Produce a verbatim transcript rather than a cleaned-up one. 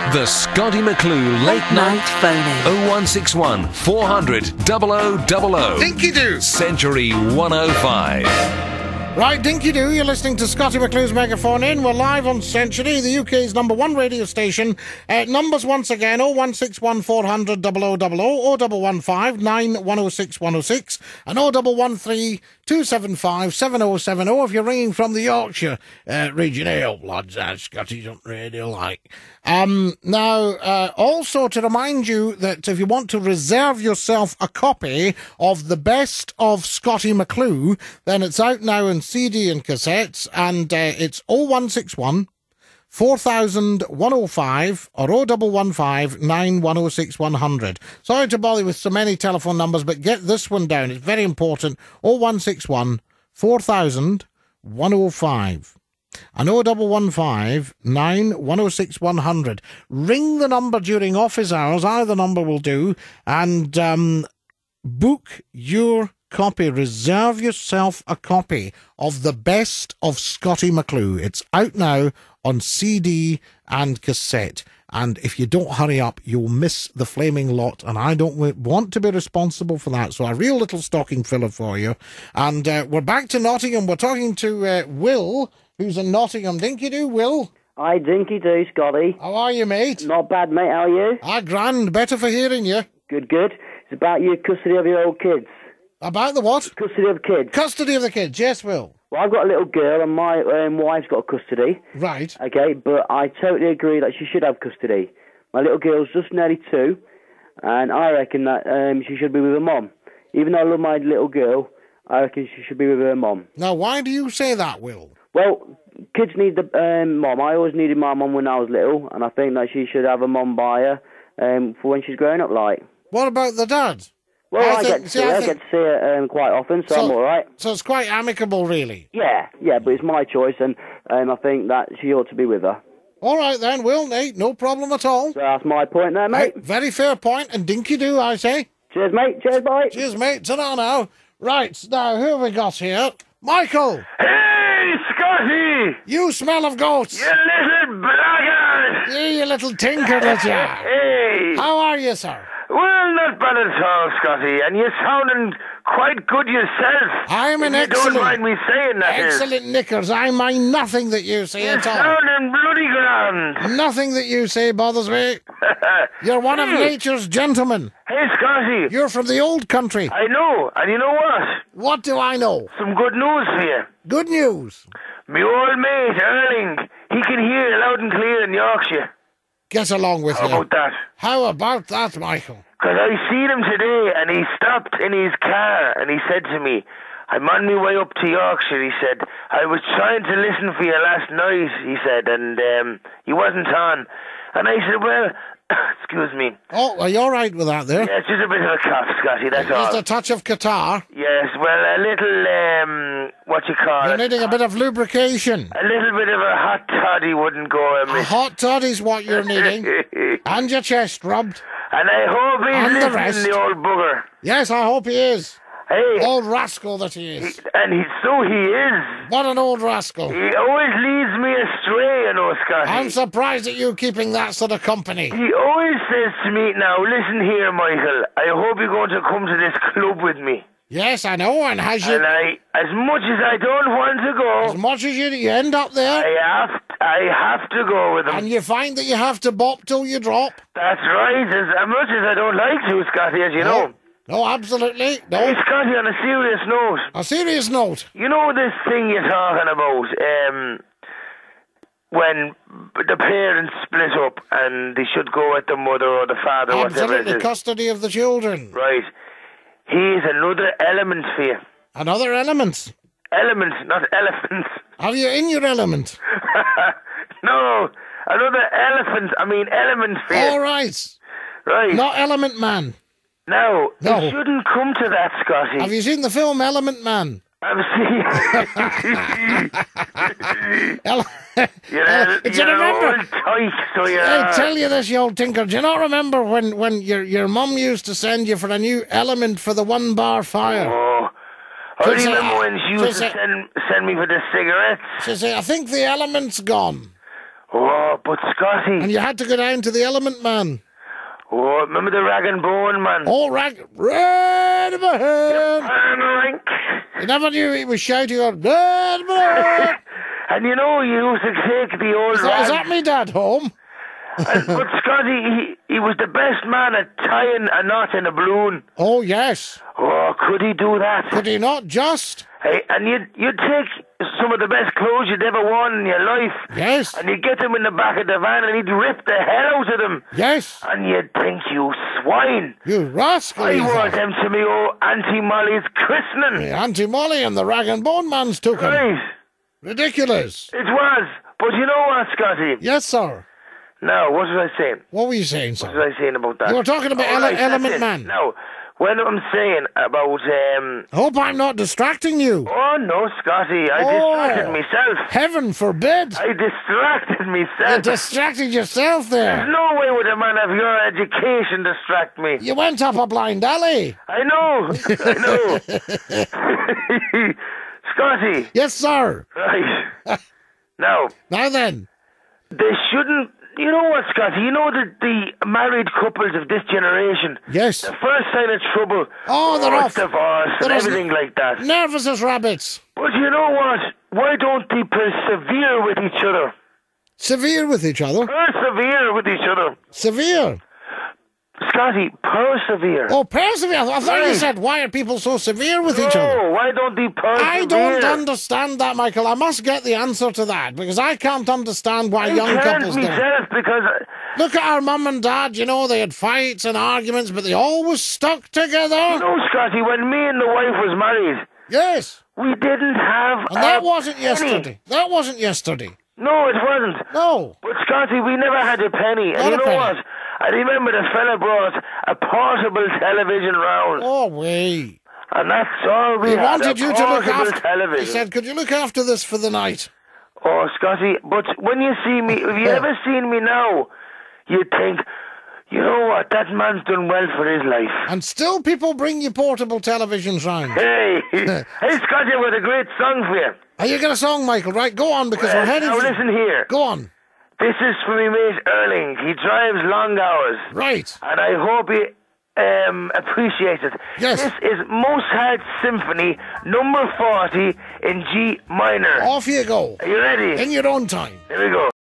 The Scotty McClue Late Night Phoning. oh one six one, four hundred, double oh double oh. Dinky Doo. Century one oh five. Right, Dinky Doo, you're listening to Scotty McClue's Megaphone In. We're live on Century, the U K's number one radio station. Uh, numbers once again, oh one six one, four hundred, double oh double oh, oh one one five, nine one oh six, one oh six, and oh one one three, two seven five, seven oh seven oh if you're ringing from the Yorkshire uh, region. Hey, oh, lads, that Scotty's on radio like. Um, now, uh, also to remind you that if you want to reserve yourself a copy of the best of Scotty McClue, then it's out now in C D and cassettes, and uh, it's oh one six one, four thousand, one oh five or oh one one five, nine one oh six, one hundred. Sorry to bother you with so many telephone numbers, but get this one down. It's very important. oh one six one, four thousand, one oh five. And oh one one five, nine one oh six, one hundred. Ring the number during office hours, either number will do, and um, book your copy. Reserve yourself a copy of the best of Scotty McClue. It's out now on C D and cassette. And if you don't hurry up, you'll miss the flaming lot, and I don't w- want to be responsible for that. So a real little stocking filler for you. And uh, we're back to Nottingham. We're talking to uh, Will, who's in Nottingham. Dinky Doo, Will. Hi, Dinky Doo, Scotty. How are you, mate? Not bad, mate. How are you? Ah, grand. Better for hearing you. Good, good. It's about your custody of your old kids. About the what? Custody of kids. Custody of the kids, yes, Will. Well, I've got a little girl, and my um, wife's got custody. Right. Okay, but I totally agree that she should have custody. My little girl's just nearly two, and I reckon that um, she should be with her mum. Even though I love my little girl, I reckon she should be with her mum. Now, why do you say that, Will? Well, kids need the um, mum. I always needed my mum when I was little, and I think that she should have a mum by her um, for when she's growing up, like. What about the dad? Well, I I, think- get to see, see her. I I think- get to see her um, quite often, so, So- I'm all right. So it's quite amicable, really. Yeah, yeah, but it's my choice, and um, I think that she ought to be with her. All right, then, Will, Nate, no problem at all. So that's my point there, mate. Hey, very fair point, and Dinky Doo, I say. Cheers, mate. Cheers, bye. Cheers, mate. Ta-da now. Right, now, who have we got here? Michael! Hey, Scotty! You smell of goats! You little blackguard! You, you little tinker that you are. Hey! How are you, sir? Well, not bad at all, Scotty, and you're sounding quite good yourself. I'm an if you excellent... don't mind me saying that. is. Excellent knickers. I mind nothing that you say You're at all. sounding bloody grand. Nothing that you say bothers me. You're one of Hey. nature's gentlemen. Hey, Scotty. You're from the old country. I know, and you know what? What do I know? Some good news for you. Good news. My old mate, Erling, he can hear loud and clear in Yorkshire. Get along with How you. about that? How about that, Michael? Because I seen him today, and he stopped in his car, and he said to me, I'm on my way up to Yorkshire, he said. I was trying to listen for you last night, he said, and um, he wasn't on. And I said, well, excuse me. Oh, are you all right with that there? Yeah, it's just a bit of a cough, Scotty, that's Just all. a touch of catarrh. Yes, well, a little, um, what you call You're it? needing a bit of lubrication. A little bit of a hot toddy wouldn't go A amiss. hot toddy's what you're needing. And your chest rubbed. And I hope he's And the listening, rest. the old booger. Yes, I hope he is. Hey, Old rascal that he is. and he, so he is. What an old rascal. He always leads me astray, you know, Scotty. I'm surprised at you keeping that sort of company. He always says to me, now listen here, Michael, I hope you're going to come to this club with me. Yes, I know, and has you... And I, as much as I don't want to As go, much as you, you end up there, I have, I have to go with him. and you find that you have to bop till you drop. That's right, as, as much as I don't like to, Scotty, as you know. No, absolutely. Hey, No. Scotty, on a serious note, A serious note. you know this thing you're talking about, um, when the parents split up and they should go with the mother or the father, whatever it Absolutely. is. Custody of the children. Right. Here's another element for you. Another element. Element, not elephant. Are you in your element? No, another elephant. I mean element for you. All right. Right. Not Element Man. Now, No. it shouldn't come to that, Scotty. Have you seen the film Element Man? I've seen... Ele- You're, Uh, do you you're remember? old tyke, so you're... I tell you this, you old tinker. Do you not remember when, when your your mum used to send you for a new element for the one bar fire? Oh, I So it's a- remember when she so used it's to a- send, send me for the cigarettes. She said, I think the element's gone. Oh, but Scotty. And you had to go down to the Element Man. Oh, remember the Rag and Bone Man? Oh, rag, red of a hand. And rank. You never knew he was shouting on red of a hand. And you know, you used to take the old Is that, rag. is that me dad home? And, but Scotty, he, he was the best man at tying a knot in a balloon. Oh, yes. Oh, could he do that? Could he not just? Hey, and you'd, you'd take some of the best clothes you'd ever worn in your life. Yes. And you'd get them in the back of the van and he'd rip the hell out of them. Yes. And you'd think, you swine. You rascal. I he wore thought. them to me old Auntie Molly's christening. The Auntie Molly and the Rag and Bone Man's took him. Right. Ridiculous. It was. But you know what, Scotty? Yes, sir. Now, what was I saying? What were you saying, What sir? was I saying about that? You were talking about Oh, Ele- right, that's Element it. Man. Now, when I'm saying about... um. Hope I'm not distracting you. Oh, no, Scotty. I Oh. distracted myself. Heaven forbid. I distracted You myself. distracted yourself There's there. no way would a man of your education distract me. You went up a blind alley. I know. I know. Scotty. Yes, sir. Right. Now, Now then. they shouldn't... You know what, Scotty? You know the, the married couples of this generation? Yes. The first sign of trouble. Oh, they're off. Divorce and They're off. everything like that. Nervous as rabbits. But you know what? Why don't they persevere with each other? Severe with each other. Persevere with each other. Severe. Scotty, persevere. Oh, persevere. I thought you Right. said, why are people so severe with each No, other? why don't they persevere? I don't understand that, Michael. I must get the answer to that, because I can't understand why I young can't couples don't. myself because... Look at our mum and dad, you know, they had fights and arguments, but they always stuck together. You know, Scotty, when me and the wife was married, Yes. we didn't have And that a wasn't penny. yesterday. That wasn't yesterday. No, it wasn't. No. But Scotty, we never had a penny. Not and you a know penny. what? I remember the fella brought a portable television round. Oh, way. And that's all we He had, wanted a you to look portable after... television. He said, could you look after this for the night? Oh, Scotty, but when you see me, if you ever seen me now, you'd think, you know what, that man's done well for his life. And still people bring you portable televisions round. Hey, hey, Scotty, I've got a great song for you. Are you got a song, Michael? Right, go on, because Well, we're heading... now for- listen here. Go on. This is for my mate Erling. He drives long hours. Right. And I hope he um, appreciates it. Yes. This is Mozart's Symphony, number forty in G minor. Off you go. Are you ready? In your own time. Here we go.